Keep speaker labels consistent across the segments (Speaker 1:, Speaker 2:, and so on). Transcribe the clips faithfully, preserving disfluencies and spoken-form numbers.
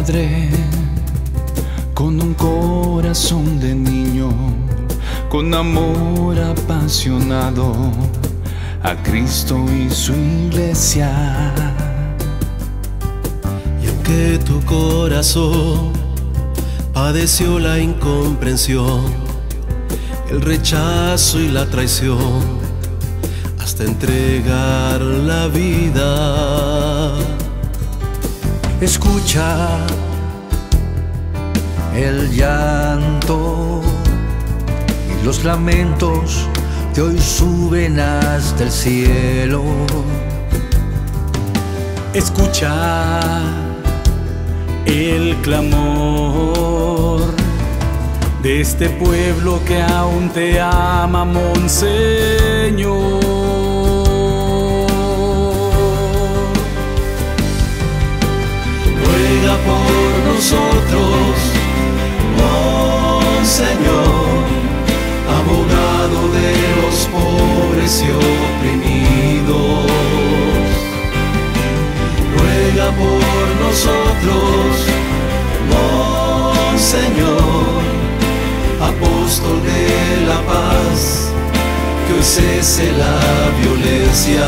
Speaker 1: padre, con un corazón de niño, con amor apasionado a Cristo y su iglesia.
Speaker 2: Y aunque tu corazón padeció la incomprensión, el rechazo y la traición, hasta entregar la vida,
Speaker 3: escucha el llanto y los lamentos que hoy suben hasta el cielo.
Speaker 1: Escucha el clamor de este pueblo que aún te ama, Monseñor.
Speaker 2: Ruega por nosotros, Monseñor, abogado de los pobres y oprimidos. Ruega por nosotros, Monseñor, apóstol de la paz, que hoy cese la violencia.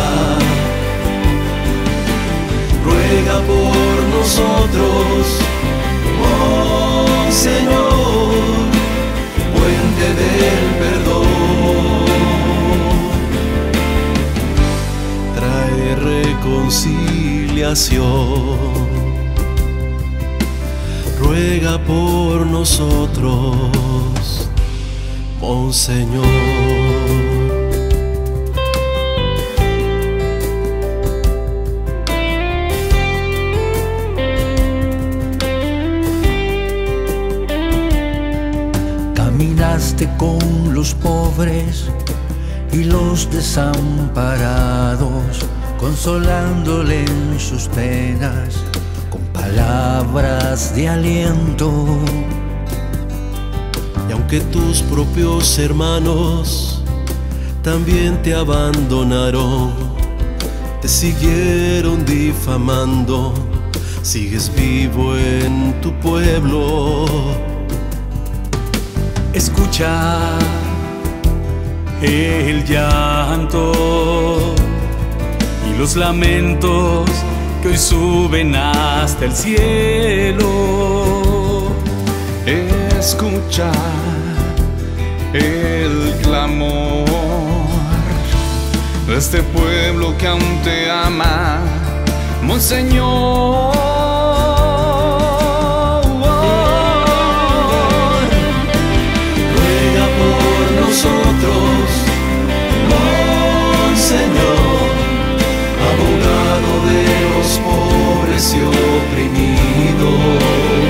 Speaker 2: Ruega por nosotros, Monseñor, puente del perdón. Trae reconciliación. Ruega por nosotros, Monseñor.
Speaker 3: Caminaste con los pobres y los desamparados, consolándole en sus penas con palabras de aliento.
Speaker 2: Y aunque tus propios hermanos también te abandonaron, te siguieron difamando, sigues vivo en tu pueblo.
Speaker 1: Escucha el llanto y los lamentos que hoy suben hasta el cielo. Escucha el clamor de este pueblo que aún te ama, Monseñor.
Speaker 2: Ruega por nosotros, Monseñor, abogado de los pobres y oprimidos.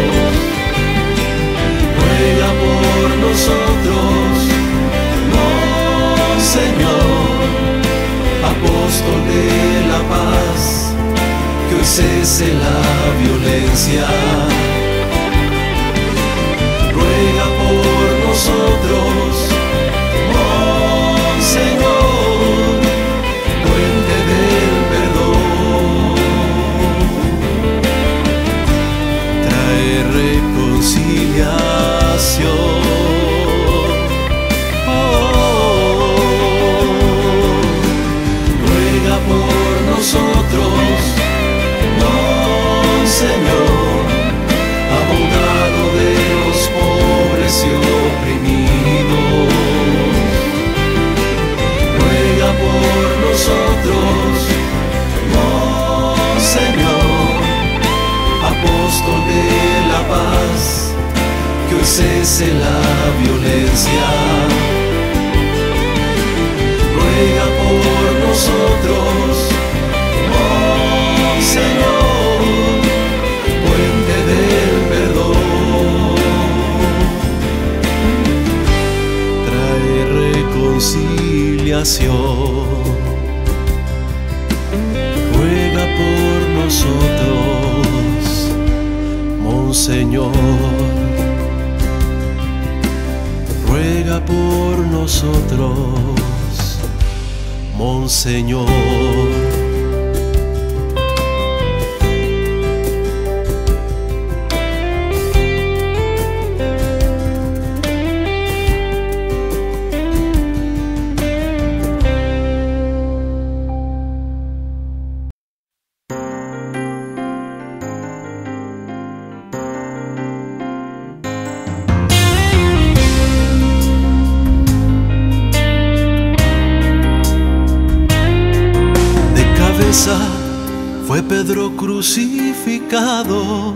Speaker 2: Ruega por nosotros, Monseñor, apóstol de la paz, que hoy cese la violencia. Ruega por nosotros, Monseñor, puente del perdón. Trae reconciliación. Oh, ruega por nosotros, Monseñor, abogado de los pobres y oprimidos. Ruega por nosotros, Monseñor, apóstol de la paz, que hoy cese la violencia. Ruega por nosotros, Monseñor, puente del perdón. Trae reconciliación. Ruega por nosotros, Monseñor. Ruega por nosotros, Monseñor. Pedro crucificado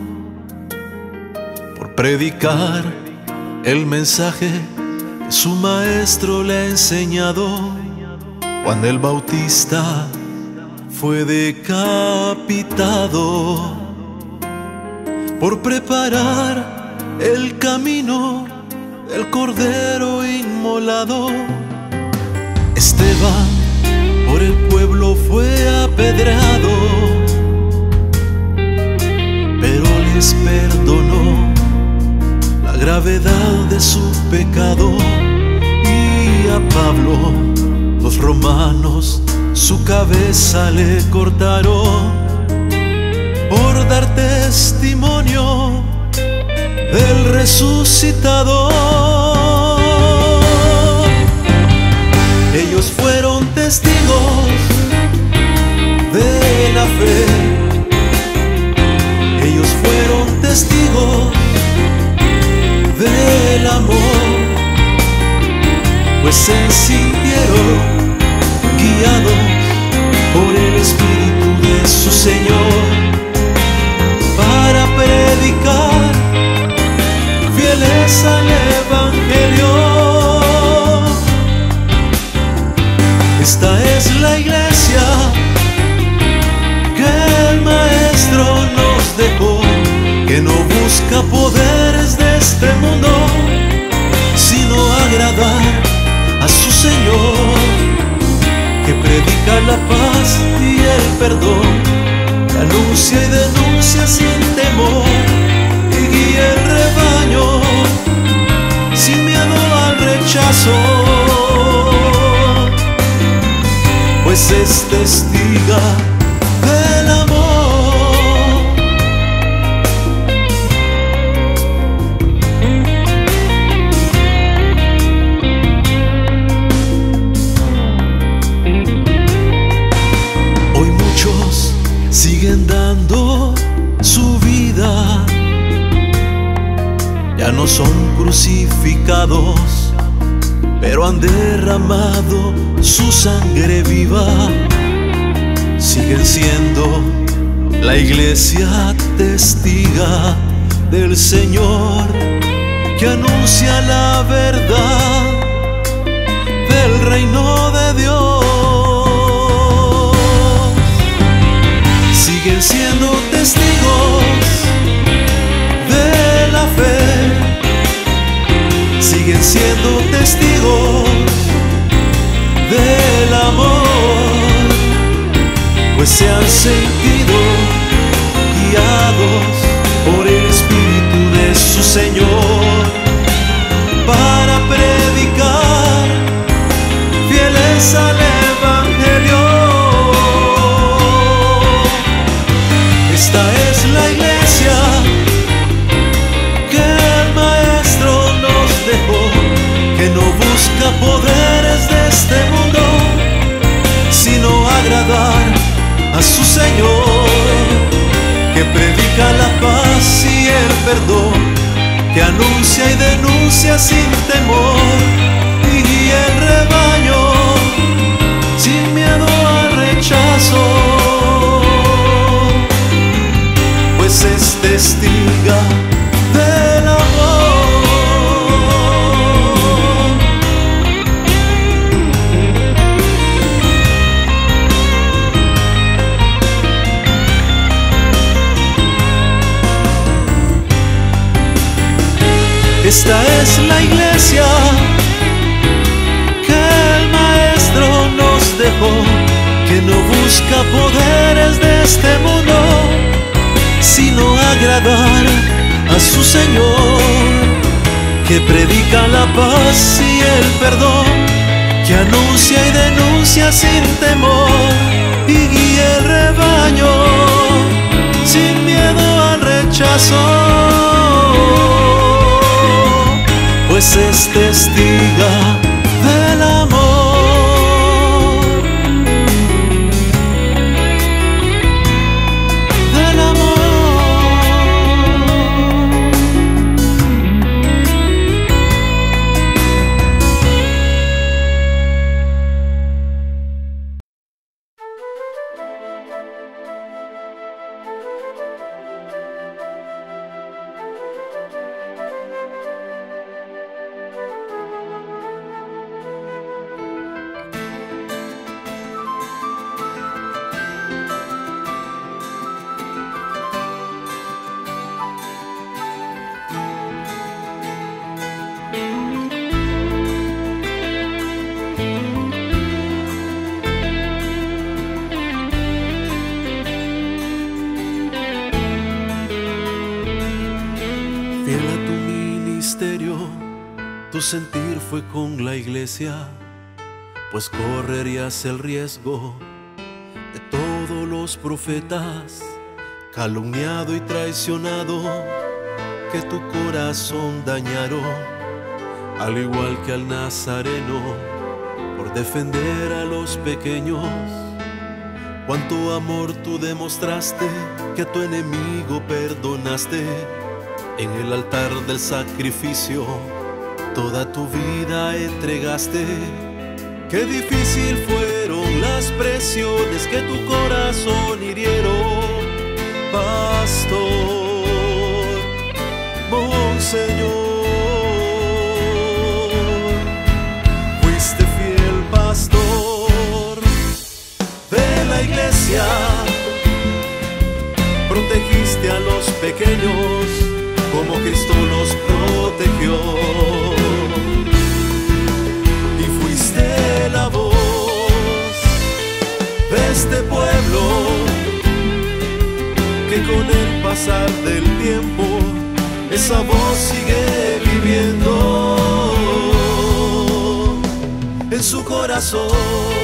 Speaker 2: por predicar el mensaje que su maestro le ha enseñado. Juan el Bautista fue decapitado por preparar el camino del Cordero inmolado. Esteban por el pueblo fue apedreado, pero les perdonó la gravedad de su pecado. Y a Pablo los romanos su cabeza le cortaron por dar testimonio del resucitado. Ellos fueron testigos de la fe, ellos fueron testigos del amor, pues se sintieron guiados por el Espíritu de su Señor para predicar fieles al Evangelio. Esta es la iglesia que el Maestro nos dejó, que no busca poderes de este mundo, sino agradar a su Señor, que predica la paz y el perdón, que anuncia y denuncia sin temor, y guía el rebaño sin miedo al rechazo, pues es testiga del amor. Hoy muchos siguen dando su vida, ya no son crucificados, pero han derramado su sangre viva. Siguen siendo la iglesia testiga del Señor, que anuncia la verdad del reino de Dios. Siguen siendo testigos de la fe, siguen siendo testigos del amor, pues se han sentido guiados por el Espíritu de su Señor para predicar fieles al Evangelio. Esta es la iglesia que el Maestro nos dejó, que no busca poderes de este mundo, sino agradar a su Señor, que predica la paz y el perdón, que anuncia y denuncia sin temor, y guía el rebaño sin miedo al rechazo, pues es testiga del amor. Esta es la iglesia que el Maestro nos dejó, que no busca poderes de este mundo, sino agradar a su Señor, que predica la paz y el perdón, que anuncia y denuncia sin temor, y guía el rebaño sin miedo al rechazo, pues es testiga del amor, del amor. Fiel a tu ministerio, tu sentir fue con la iglesia, pues correrías el riesgo de todos los profetas, calumniado y traicionado, que tu corazón dañaron, al igual que al Nazareno, por defender a los pequeños. Cuánto amor tú demostraste, que a tu enemigo perdonaste. En el altar del sacrificio toda tu vida entregaste. Qué difícil fueron las presiones que tu corazón hirieron, Pastor, Monseñor. Fuiste fiel pastor de la iglesia, protegiste a los pequeños como Cristo los protegió, y fuiste la voz de este pueblo que con el pasar del tiempo esa voz sigue viviendo en su corazón.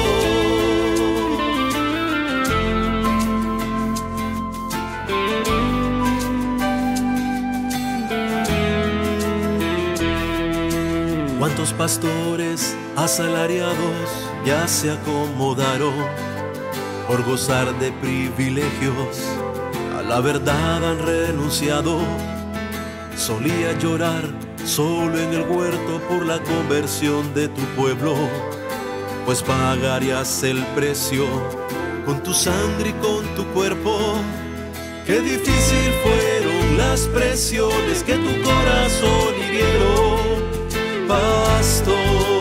Speaker 2: ¿Cuántos pastores asalariados ya se acomodaron por gozar de privilegios? A la verdad han renunciado. Solía llorar solo en el huerto por la conversión de tu pueblo, pues pagarías el precio con tu sangre y con tu cuerpo. Qué difícil fueron las presiones que tu corazón hirieron, Pastor,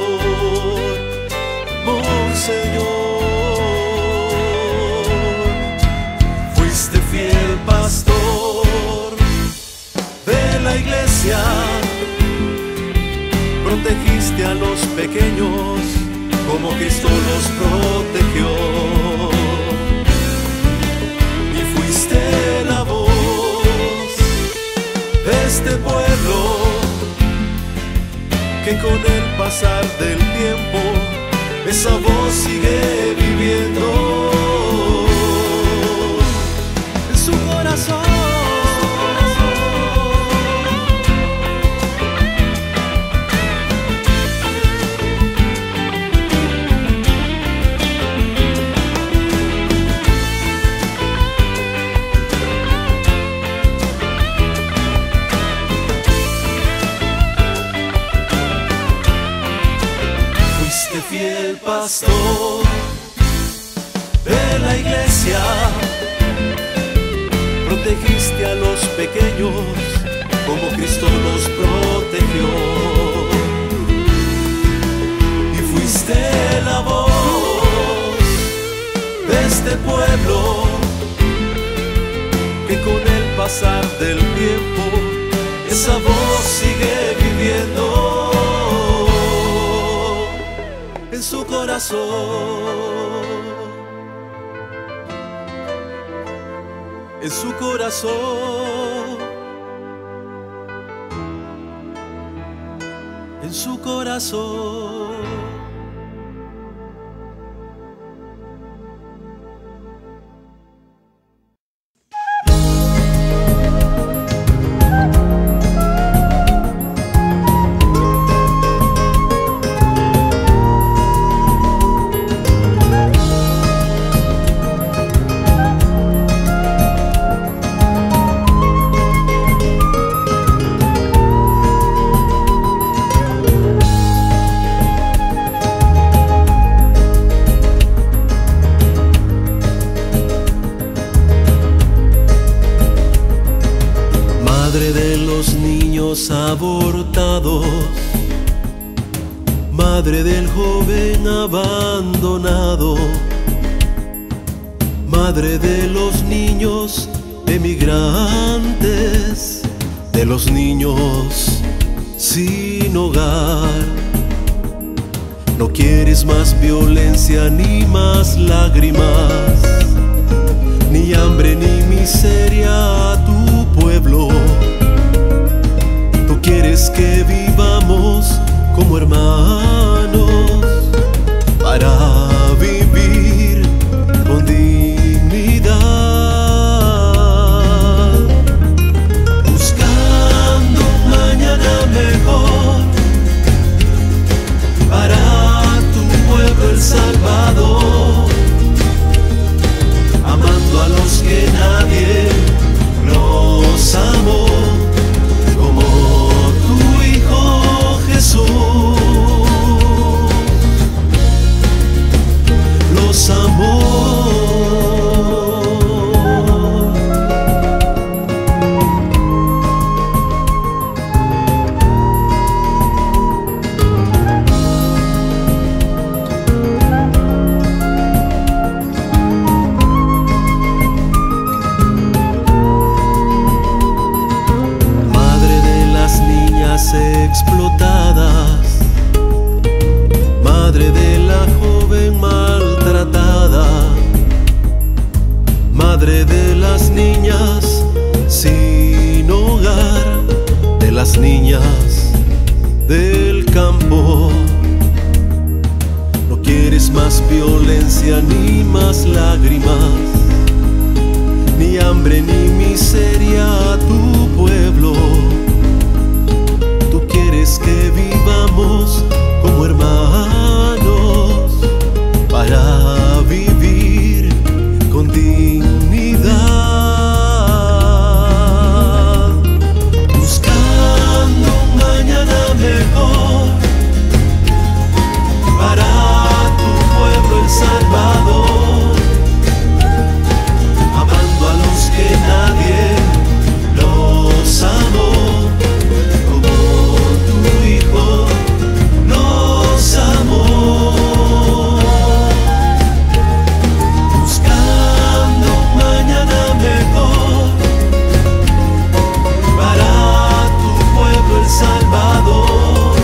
Speaker 2: Monseñor. Fuiste fiel pastor de la iglesia, protegiste a los pequeños como Cristo los protegió, y fuiste la voz de este pueblo que con el pasar del tiempo esa voz sigue viviendo en su corazón. Fiel pastor de la iglesia, protegiste a los pequeños como Cristo los protegió, y fuiste la voz de este pueblo que con el pasar del tiempo esa voz sigue viviendo en su corazón, en su corazón, en su corazón. Abortados, madre del joven abandonado, madre de los niños emigrantes, de los niños sin hogar. No quieres más violencia ni más lágrimas, ni hambre ni miseria a tu pueblo. como hermanos para vivir con dignidad, buscando un mañana mejor para tu pueblo El Salvador, amando a los que nadie los amó como tu Hijo Jesús los amó. Explotadas, madre de la joven maltratada, madre de las niñas sin hogar, de las niñas del campo. No quieres más violencia ni más lágrimas, ni hambre ni miseria a tu pueblo. Quieres que vivamos como hermanos para vivir con dignidad, buscando un mañana mejor para tu pueblo El Salvador, amando a los que nadie los amó. Buscando un mañana mejor para tu pueblo El Salvador,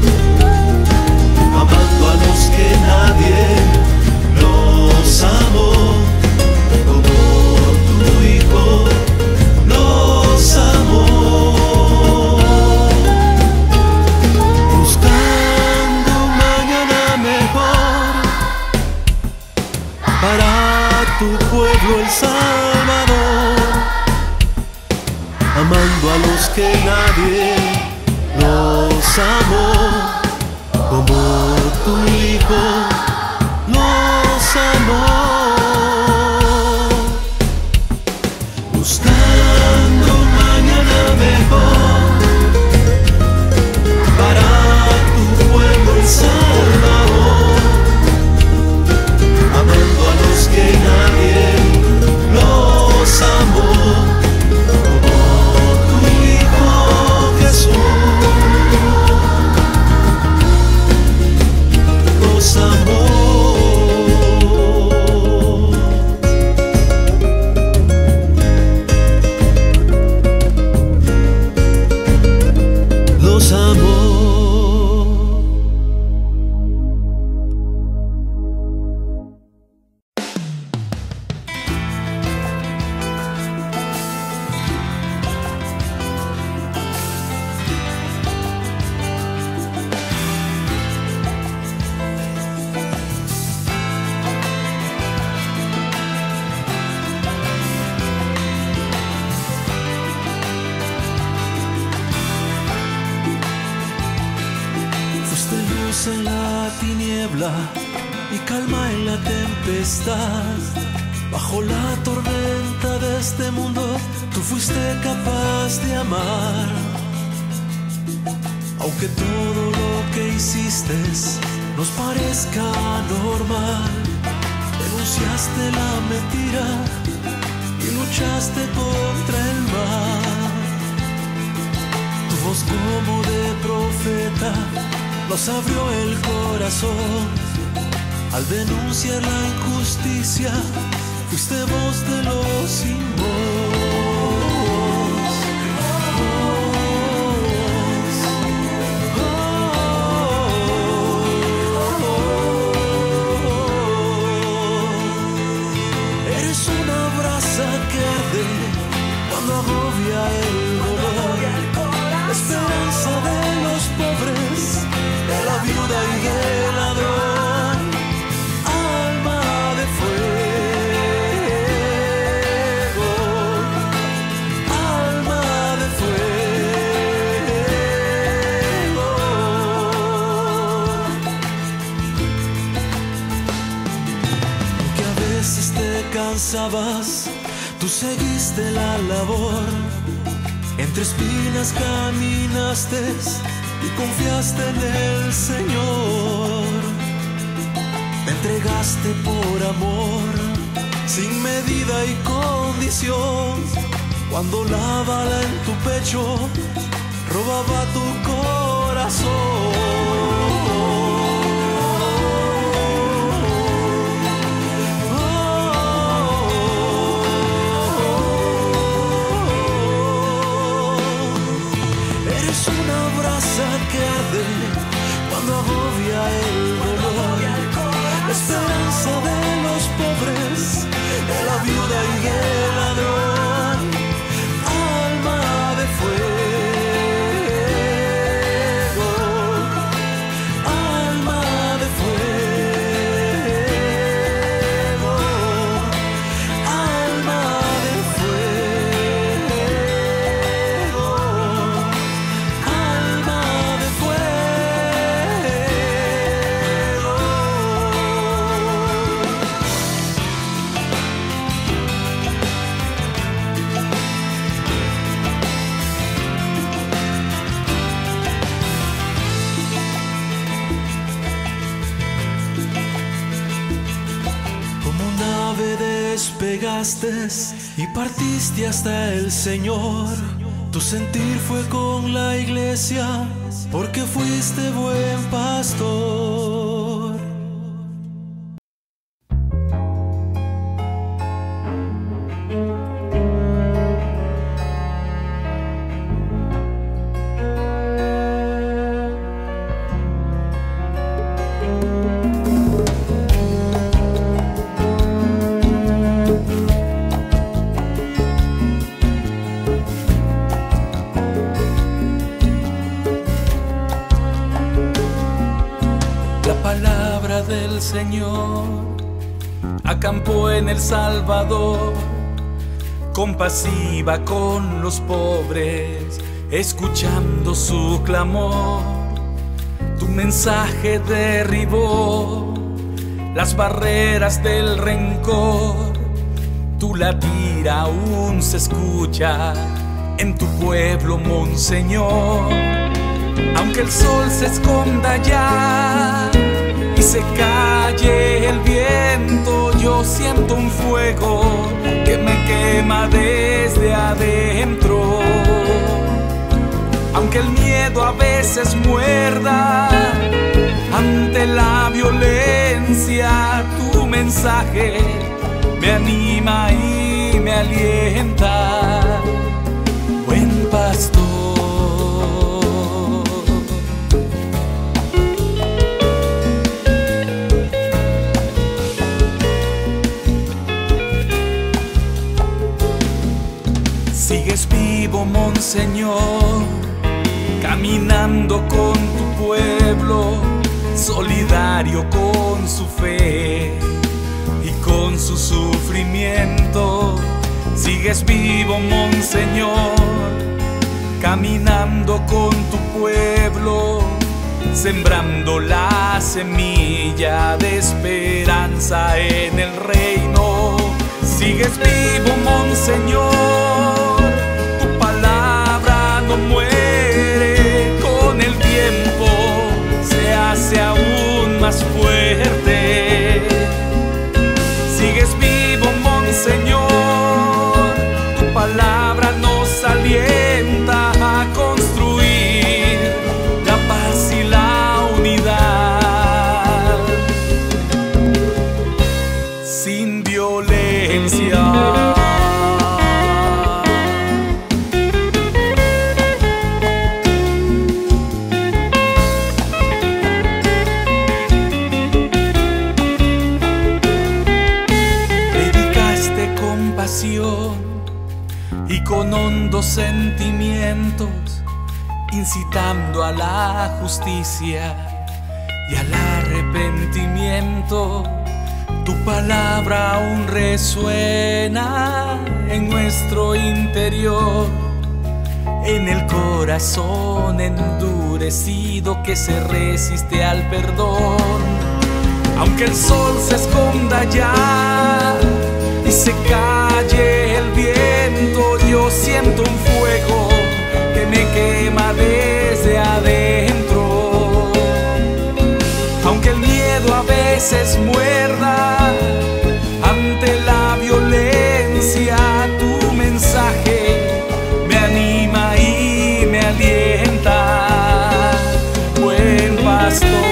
Speaker 2: amando a los que nadie los amó como tu Hijo los amó. Para tu pueblo El Salvador, amando a los que nadie los amó como tu Hijo los amó. Buscando un mañana mejor para tu pueblo El Salvador, amando a los que nadie los amó como tu Hijo Jesús los amó. Los amó.
Speaker 3: En la tiniebla y calma en la tempestad, bajo la tormenta de este mundo, tú fuiste capaz de amar. Aunque todo lo que hiciste nos parezca normal, denunciaste la mentira y luchaste contra el mal. Tu voz como de profeta nos abrió el corazón al denunciar la injusticia. Fuiste voz de los sin voz. Voz. Oh, oh, oh. Eres una brasa que arde cuando agobia el dolor, la esperanza de los pobres, estabas, tú seguiste la labor. Entre espinas caminaste y confiaste en el Señor. Te entregaste por amor, sin medida y condición. Cuando la bala en tu pecho robaba tu corazón. Eres una brasa que arde cuando agobia el dolor. La esperanza de los pobres, de la viuda y el ladrón. Alma de fuego, alma de fuego, alma de fuego, alma de fuego. Como un ave despegaste y partiste hasta el Señor. Tu sentir fue con la iglesia, porque fuiste buen pastor.
Speaker 1: Palabra del Señor acampó en El Salvador, compasiva con los pobres, escuchando su clamor. Tu mensaje derribó las barreras del rencor. Tu latir aún se escucha en tu pueblo, Monseñor. Aunque el sol se esconda ya y se calle el viento, yo siento un fuego que me quema desde adentro. Aunque el miedo a veces muerda ante la violencia, tu mensaje me anima y me alienta. Buen pastor. Sigues vivo, Monseñor, caminando con tu pueblo, solidario con su fe y con su sufrimiento. Sigues vivo, Monseñor, caminando con tu pueblo, sembrando la semilla de esperanza en el reino. Sigues vivo, Monseñor, tu palabra no muere, con el tiempo se hace aún más fuerte. Sigues vivo, Monseñor, tu palabra nos alienta a construir la paz y la unidad sin violencia. Y con hondos sentimientos, incitando a la justicia y al arrepentimiento. Tu palabra aún resuena en nuestro interior, en el corazón endurecido que se resiste al perdón. Aunque el sol se esconda ya y se calle el viento, yo siento un fuego que me quema desde adentro. Aunque el miedo a veces muerda ante la violencia, tu mensaje me anima y me alienta, buen pastor.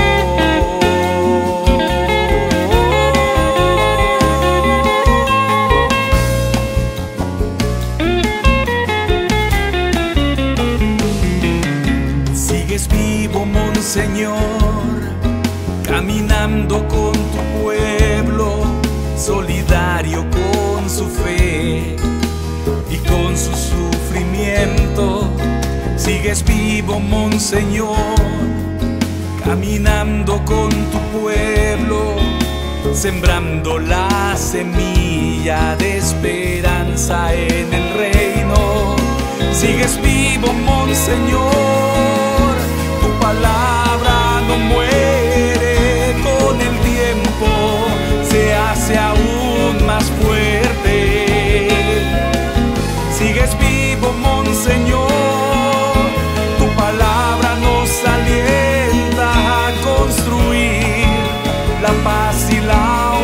Speaker 1: Señor, caminando con tu pueblo, solidario con su fe y con su sufrimiento. Sigues vivo, Monseñor, caminando con tu pueblo, sembrando la semilla de esperanza en el reino. Sigues vivo, Monseñor, tu palabra no muere, con el tiempo se hace aún más fuerte. Sigues vivo, Monseñor, tu palabra nos alienta a construir la paz y la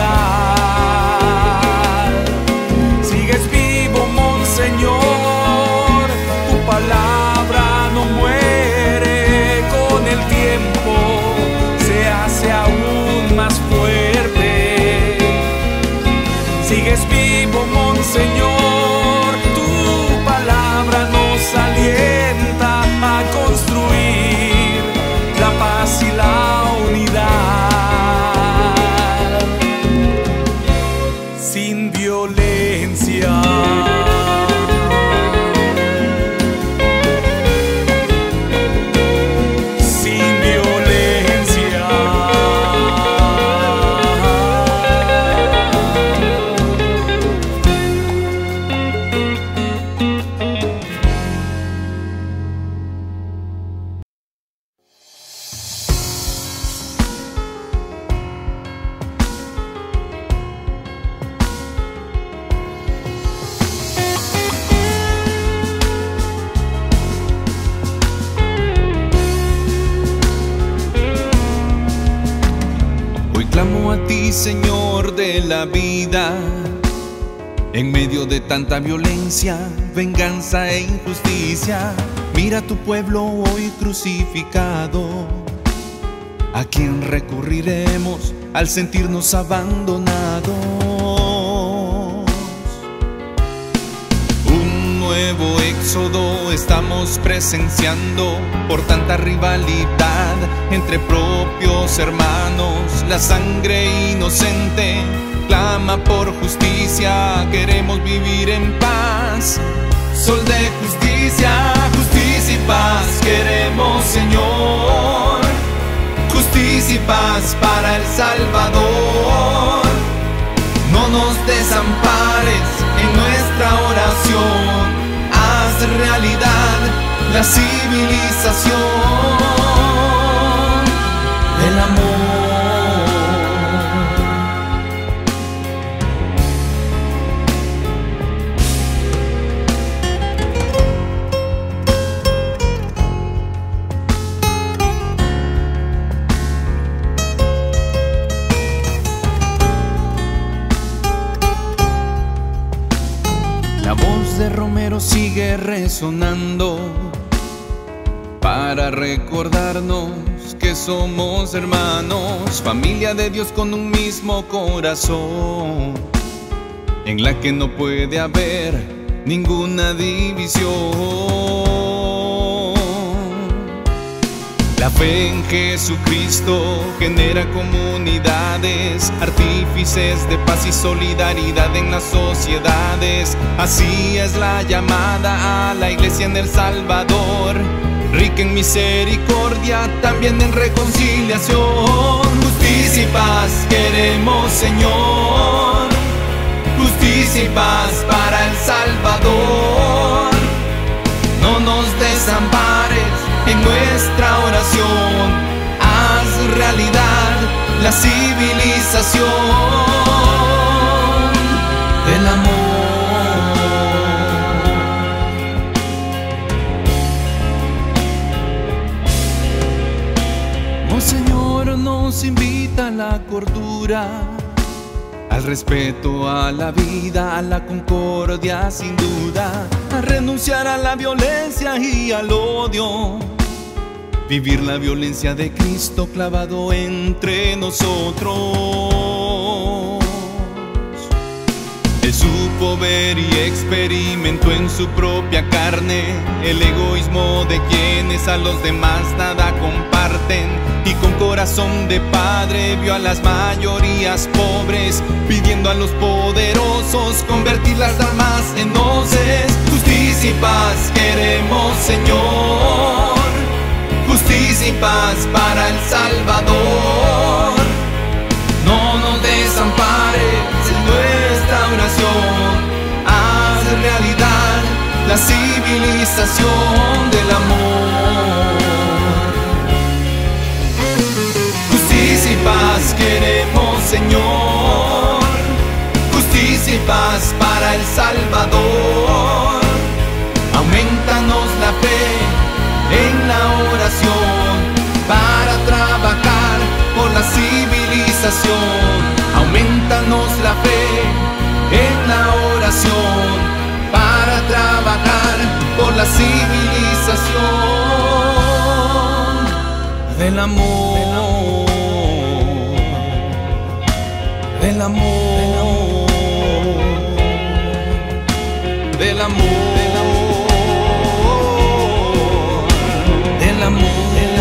Speaker 1: unidad. Sigues vivo, Monseñor, tu palabra no muere, con el tiempo se hace aún más fuerte. Sigues vivo, Monseñor, tu palabra nos alienta a construir la paz y la unidad sin violencia.
Speaker 2: Clamo a ti, Señor de la vida, en medio de tanta violencia, venganza e injusticia. Mira a tu pueblo hoy crucificado. ¿A quién recurriremos al sentirnos abandonados? Un nuevo éxodo estamos presenciando por tanta rivalidad entre propios hermanos. La sangre inocente clama por justicia. Queremos vivir en paz, sol de justicia, justicia y paz queremos, Señor. Justicia y paz para El Salvador. No nos desampares en nuestra oración. Haz realidad la civilización del amor. La voz de Romero sigue resonando para recordarnos que somos hermanos, familia de Dios con un mismo corazón, en la que no puede haber ninguna división. La fe en Jesucristo genera comunidades, artífices de paz y solidaridad en las sociedades. Así es la llamada a la iglesia en El Salvador, rica en misericordia, también en reconciliación. Justicia y paz queremos, Señor. Justicia y paz para El Salvador. No nos desampares en nuestra oración. Haz realidad la civilización
Speaker 1: Pedro nos invita a la cordura, al respeto a la vida, a la concordia sin duda, a renunciar a la violencia y al odio, vivir la violencia de Cristo clavado entre nosotros. Él supo ver y experimentó en su propia carne el egoísmo de quienes a los demás nada comparten, y con corazón de padre vio a las mayorías pobres, pidiendo a los poderosos convertir las almas en hoces. Justicia y paz queremos, Señor, justicia y paz para El Salvador. No nos desampares en nuestra oración, haz realidad la civilización del amor. Justicia y paz queremos, Señor, justicia y paz para El Salvador. Aumentanos la fe en la oración para trabajar por la civilización. Aumentanos la fe en la oración para trabajar por la civilización del amor, del amor, del amor, del amor, del amor.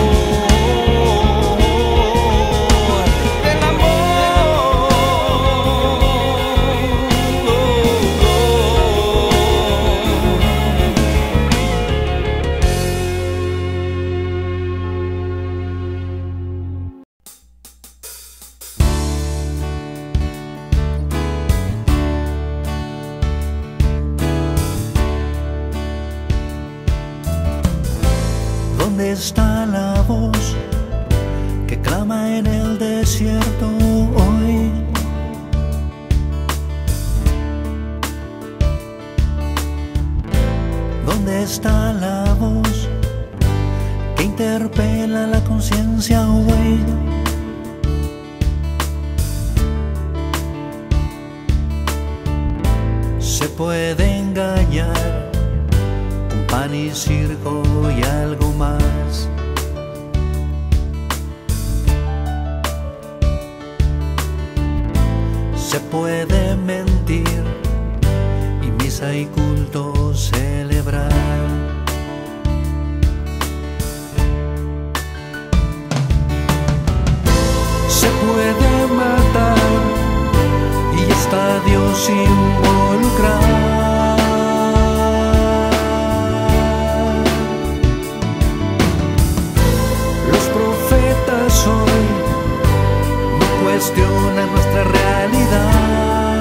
Speaker 2: ¿Dónde está la voz que clama en el desierto hoy? ¿Dónde está la voz que interpela la conciencia hoy? Se puede engañar con pan y circo y algo más. Se puede mentir y misa y culto celebrar. Se puede matar y está Dios involucrado. Los profetas hoy no cuestionan nuestra realidad.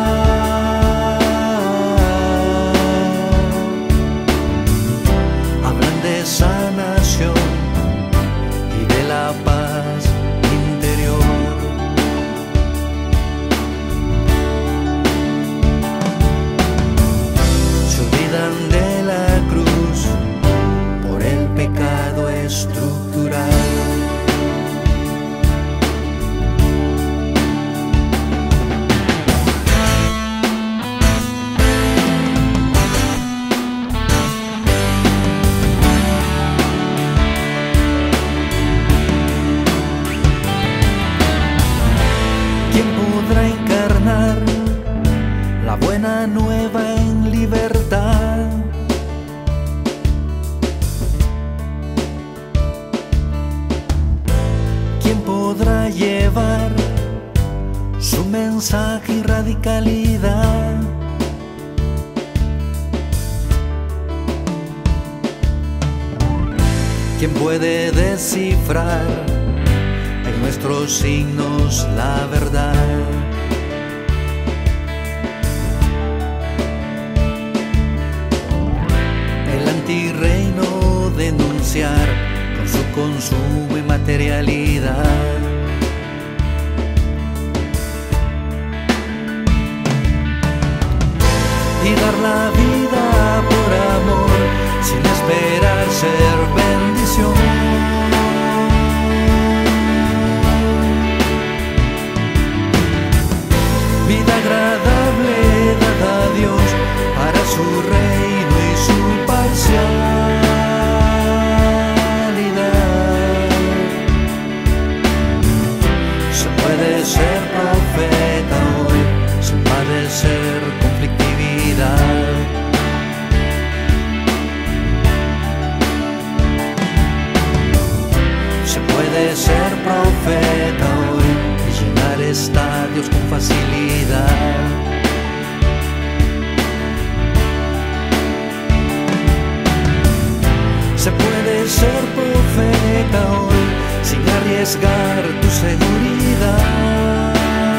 Speaker 2: Hablan de sanación y de la paz interior. Se olvidan de la cruz por el pecado estructural. ¿Quién podrá encarnar la buena nueva en libertad? ¿Quién podrá llevar su mensaje y radicalidad? ¿Quién puede descifrar en nuestros signos la verdad? El antirreino denunciar con su consumo y materialidad. Y dar la vida por amor sin esperar ser bendición. puede ser profeta hoy y llenar estadios con facilidad. Se puede ser profeta hoy sin arriesgar tu seguridad.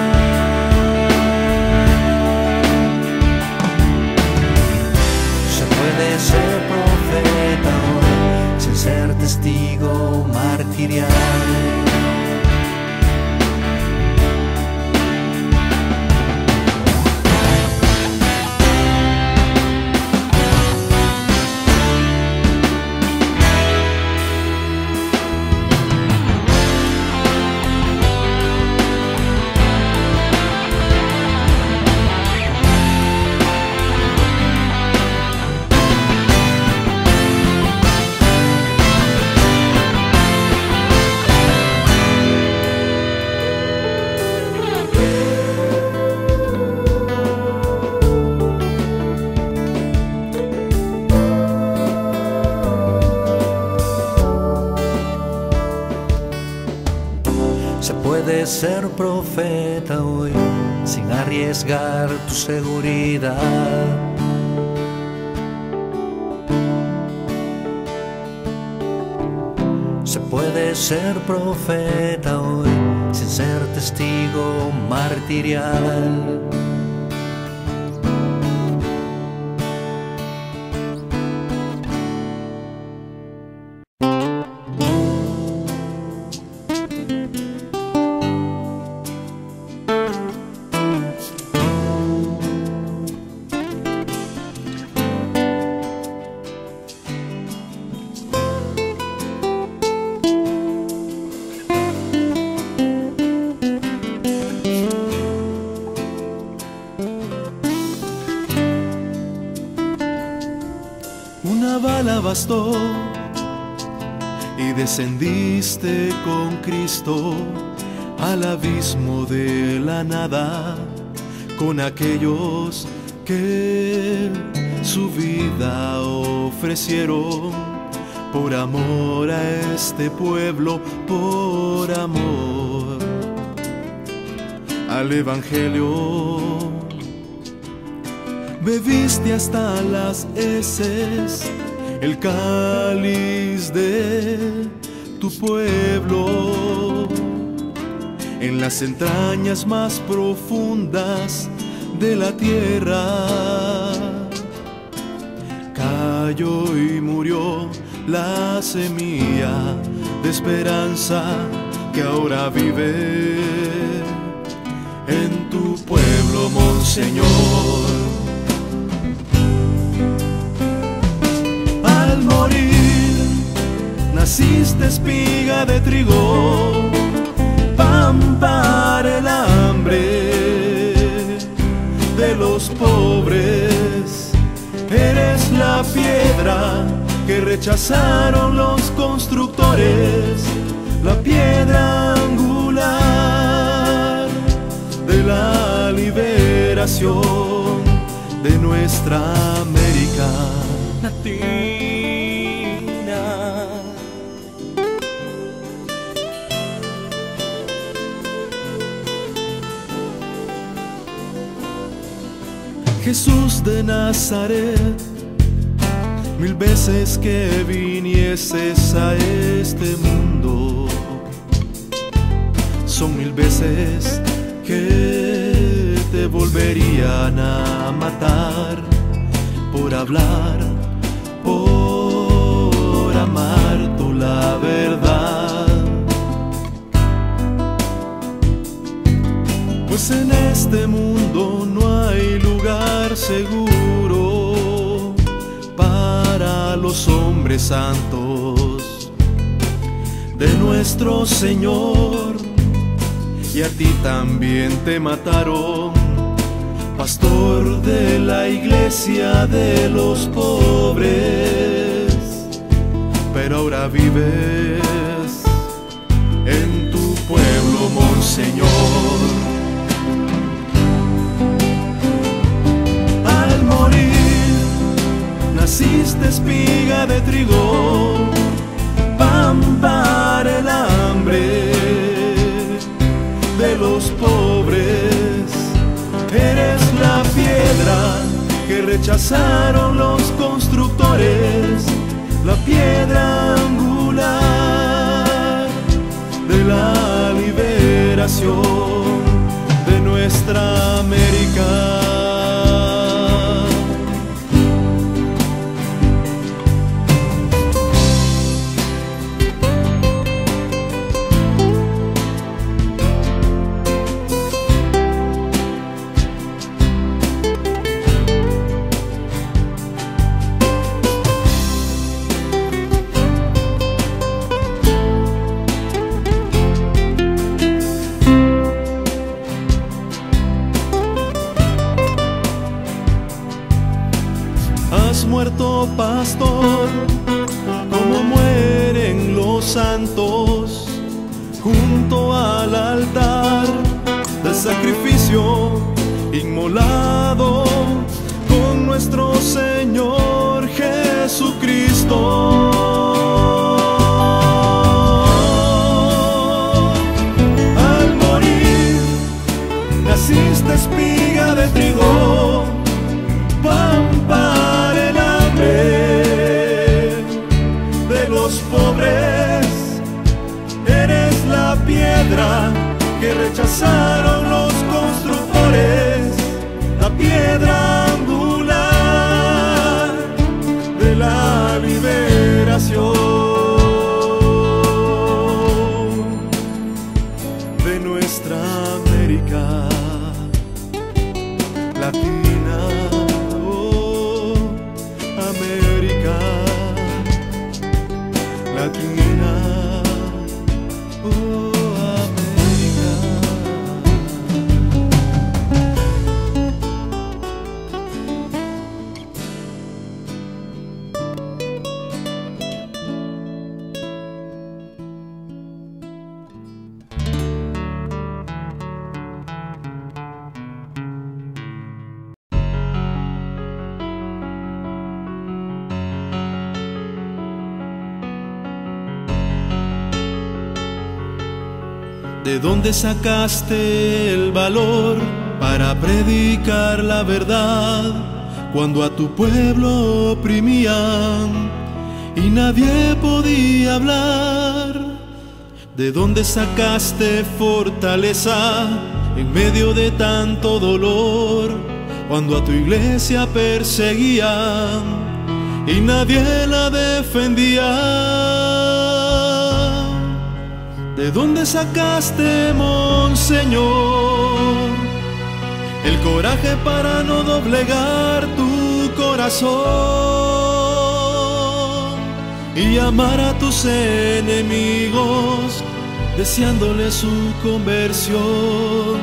Speaker 2: Se puede ser profeta hoy sin ser testigo martirial. Se puede ser profeta hoy sin arriesgar tu seguridad. Se puede ser profeta hoy sin ser testigo martirial.
Speaker 3: Una bala bastó y descendiste con Cristo al abismo de la nada, con aquellos que su vida ofrecieron por amor a este pueblo, por amor al Evangelio. Bebiste hasta las heces el cáliz de tu pueblo, en las entrañas más profundas de la tierra. Cayó y murió la semilla de esperanza que ahora vive en tu pueblo, Monseñor. Al morir naciste espiga de trigo, pan para el hambre de los pobres. Eres la piedra que rechazaron los constructores, la piedra angular de la liberación de nuestra América Latina. Jesús de Nazaret, mil veces que vinieses a este mundo, son mil veces que te volverían a matar por hablar, por amar tú la verdad. Pues en este mundo no hay lugar seguro para los hombres santos de nuestro Señor, y a ti también te mataron, pastor de la iglesia de los pobres, pero ahora vives en tu pueblo, Monseñor. Al morir naciste espiga de trigo, pan para el hambre rechazaron los constructores la piedra angular de la liberación de nuestra América. Muerto, pastor, como mueren los santos junto al altar del sacrificio inmolado con nuestro Señor Jesucristo. Al morir naciste espiga de trigo, pan para el hambre de los pobres. Eres la piedra que rechazaron los constructores, la piedra angular de la liberación de nuestra América Latina. América Latina, oh América. ¿De dónde sacaste el valor para predicar la verdad cuando a tu pueblo oprimían y nadie podía hablar? ¿De dónde sacaste fortaleza en medio de tanto dolor cuando a tu iglesia perseguían y nadie la defendía? ¿De dónde sacaste, Monseñor, el coraje para no doblegar tu corazón y amar a tus enemigos, deseándoles su conversión?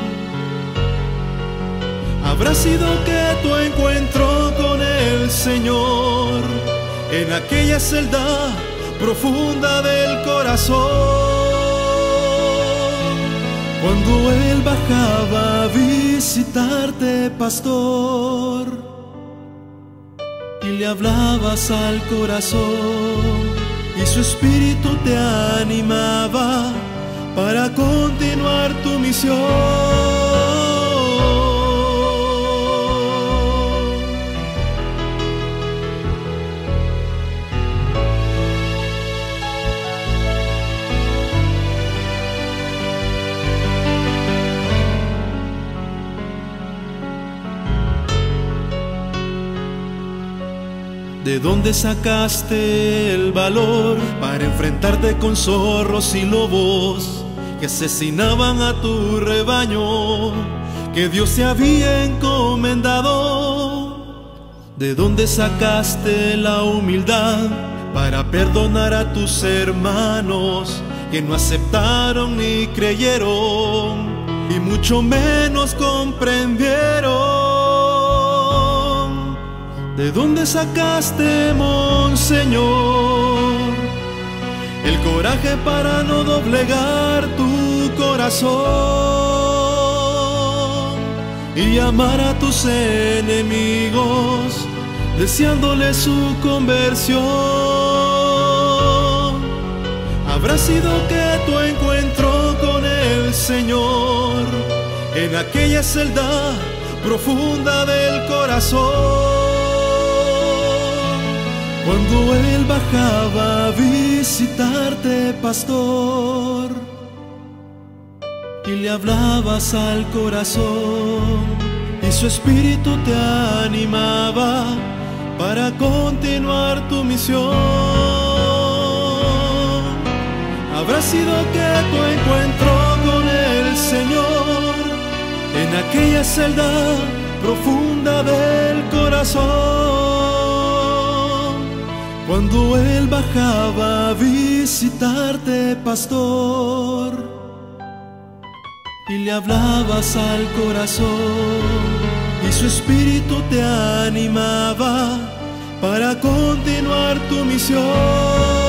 Speaker 3: ¿Habrá sido que tu encuentro con el Señor en aquella celda profunda del corazón, cuando Él bajaba a visitarte, pastor, y le hablabas al corazón y su espíritu te animaba para continuar tu misión? ¿De dónde sacaste el valor para enfrentarte con zorros y lobos que asesinaban a tu rebaño que Dios te había encomendado? ¿De dónde sacaste la humildad para perdonar a tus hermanos que no aceptaron ni creyeron y mucho menos comprendieron? ¿De dónde sacaste, Monseñor, el coraje para no doblegar tu corazón y amar a tus enemigos, deseándoles su conversión? ¿Habrá sido que tu encuentro con el Señor en aquella celda profunda del corazón, Cuando Él bajaba a visitarte, pastor, y le hablabas al corazón, y su espíritu te animaba para continuar tu misión. Habrá sido que tu encuentro con el Señor en aquella celda profunda del corazón, cuando Él bajaba a visitarte, pastor, y le hablabas al corazón, y su espíritu te animaba para continuar tu misión.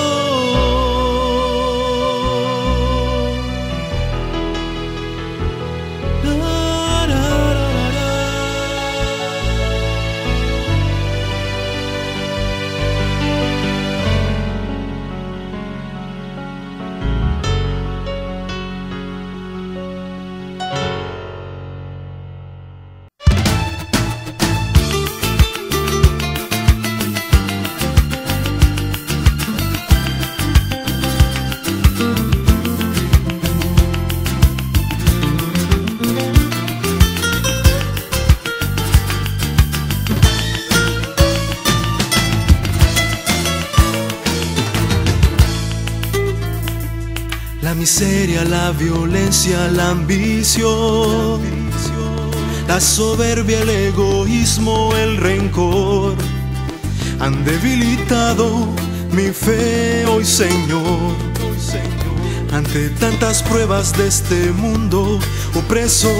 Speaker 3: La miseria, la violencia, la ambición, la soberbia, el egoísmo, el rencor han debilitado mi fe hoy, Señor, ante tantas pruebas de este mundo opresor.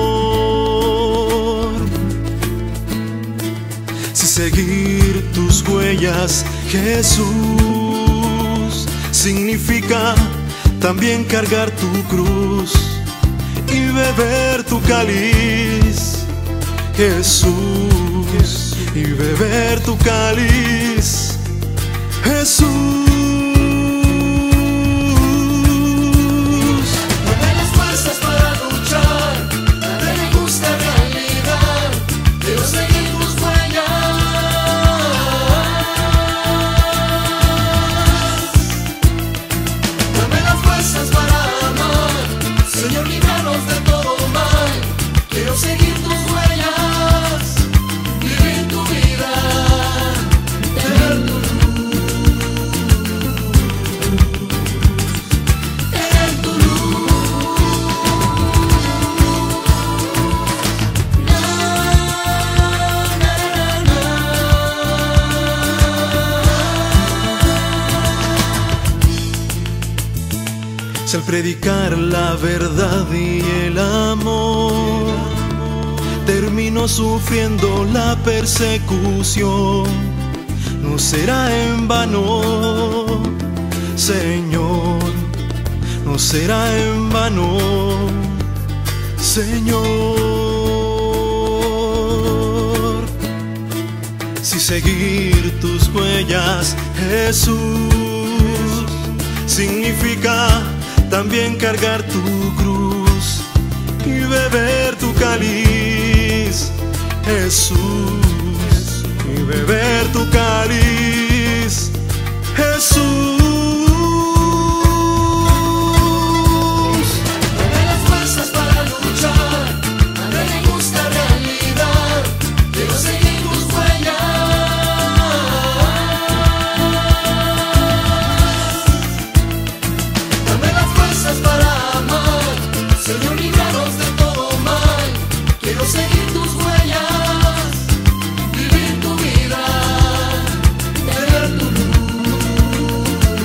Speaker 3: Si seguir tus huellas, Jesús, significa también cargar tu cruz y beber tu cáliz, Jesús, y beber tu cáliz, Jesús.
Speaker 4: Dame las fuerzas para luchar, dame gusta realidad, quiero seguir tus huellas. Dame las fuerzas para amar, Señor, líbranos de todo mal, quiero seguir tus huellas, vivir tu vida, tener tu luz, tener tu luz. Na, na, na,
Speaker 3: Si al predicar la verdad y el amor termino sufriendo la persecución, no será en vano, Señor, no será en vano, Señor. Si seguir tus huellas, Jesús, significa también cargar tu cruz y beber tu cáliz, Jesús, y beber tu cáliz, Jesús.
Speaker 4: Dame las fuerzas para luchar, dame la justa realidad, quiero seguir tus huellas. Dame las fuerzas para amar, Señor, líbranos de todo mal, quiero seguir tus huellas, vivir tu vida, tener tu luz.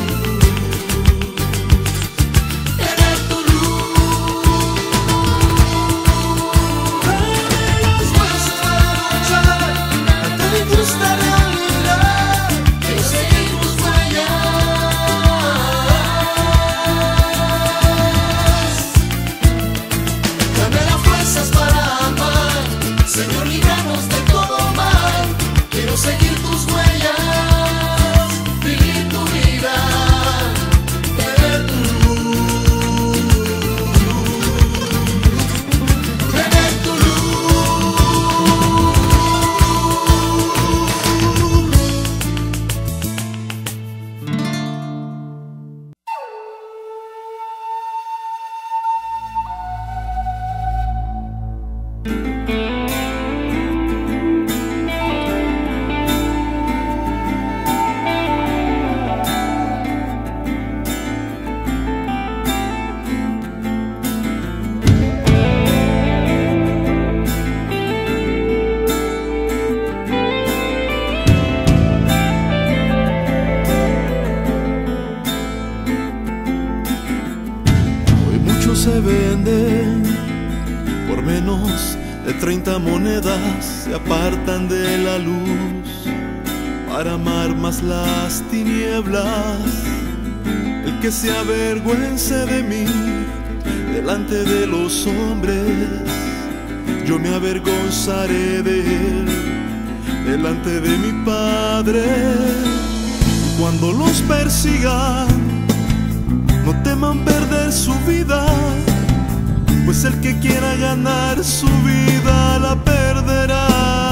Speaker 2: se venden por menos de treinta monedas, se apartan de la luz para amar más las tinieblas. El que se avergüence de mí delante de los hombres, yo me avergonzaré de él delante de mi Padre. Cuando los persigan, no teman perder su vida, pues el que quiera ganar su vida la perderá.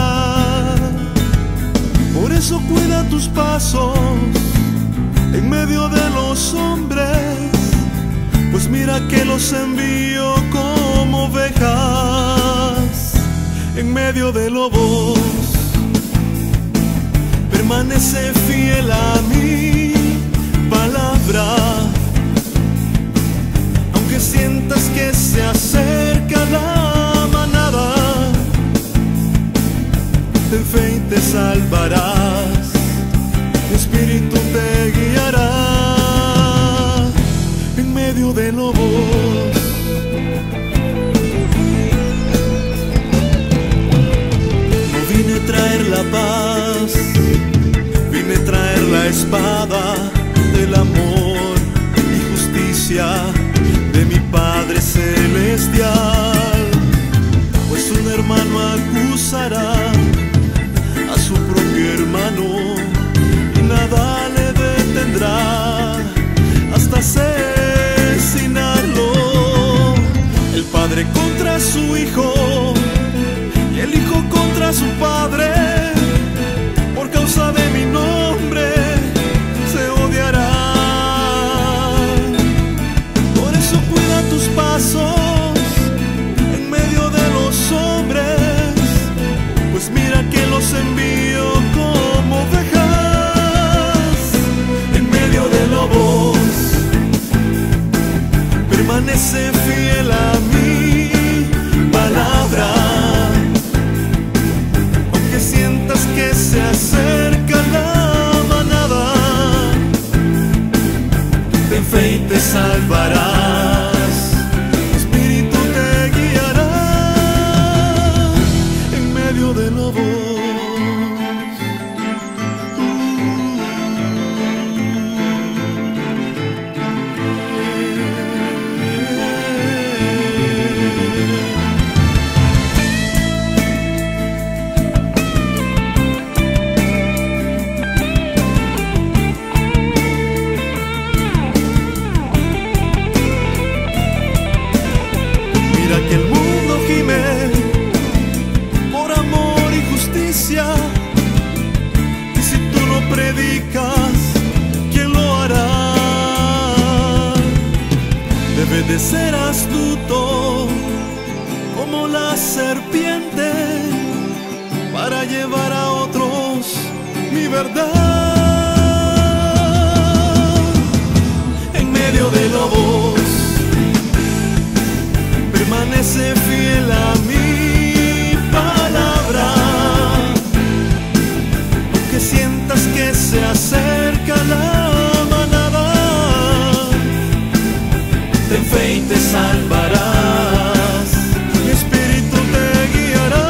Speaker 2: Por eso cuida tus pasos en medio de los hombres, pues mira que los envío como ovejas en medio de lobos. Permanece fiel a mi palabra, aunque sientas que se acerca la manada. Ten fe y te salvarás, mi espíritu te guiará en medio de lobos. No vine a traer la paz, vine a traer la espada del amor y justicia de mi Padre Celestial. Pues un hermano acusará a su propio hermano y nada le detendrá hasta asesinarlo. El padre contra su hijo y el hijo contra su padre, por causa de mi nombre se odiarán. Por eso cuida tus pasos en medio de los hombres, pues mira que los envío como ovejas en medio de lobos. Permanece fiel a mi palabra, aunque sientas que se acerca la manada. Ten fe y te salvarás, mi espíritu te guiará en medio de lobos. Que el mundo gime por amor y justicia, y si tú lo predicas, ¿quién lo hará? Debe de ser astuto como la serpiente para llevar a otros mi verdad en medio de lobos. Permanece fiel a mi palabra, aunque sientas que se acerca la manada. Ten fe y te salvarás, mi espíritu te guiará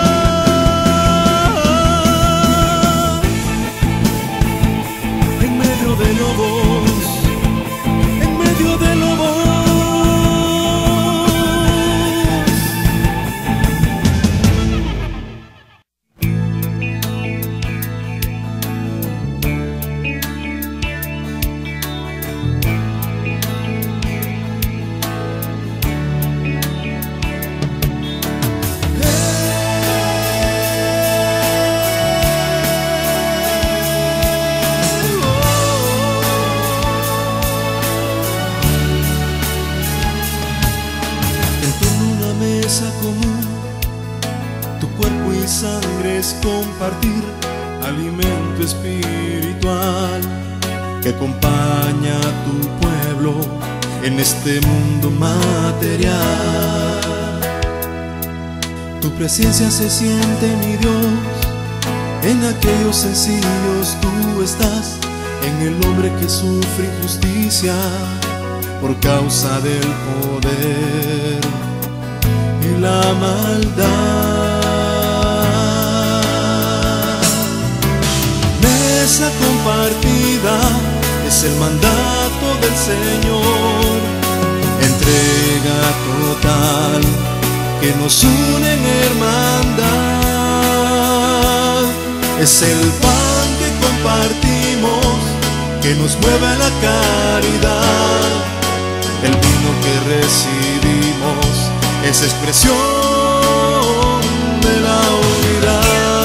Speaker 2: en medio de lobos, en medio de lobos. Común, tu cuerpo y sangre es compartir alimento espiritual que acompaña a tu pueblo en este mundo material. Tu presencia se siente, mi Dios, en aquellos sencillos tú estás, en el hombre que sufre injusticia,
Speaker 3: por causa del poder y la maldad. Mesa compartida es el mandato del Señor, entrega total que nos une en hermandad. Es el pan que compartimos, que nos mueve a la caridad. El vino que recibimos es expresión de la unidad.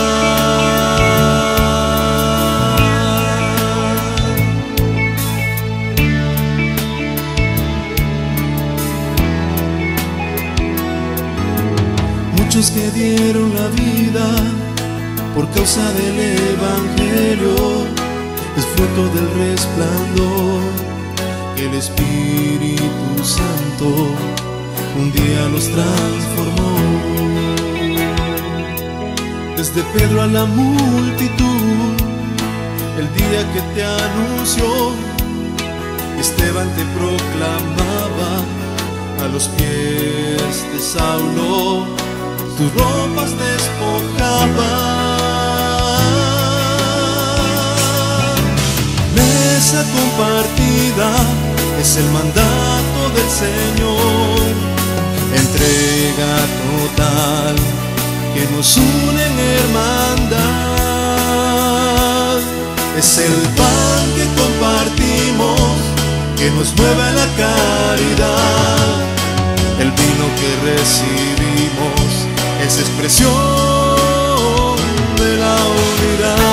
Speaker 3: Muchos que dieron la vida por causa del Evangelio, es fruto del resplandor que el Espíritu Santo un día los transformó. Desde Pedro a la multitud, el día que te anunció, Esteban te proclamaba a los pies de Saulo, tus ropas despojaba. Mesa compartida es el mandato del Señor, entrega total que nos une en hermandad. Es el pan que compartimos, que nos mueve a la caridad. El vino que recibimos es expresión de la unidad.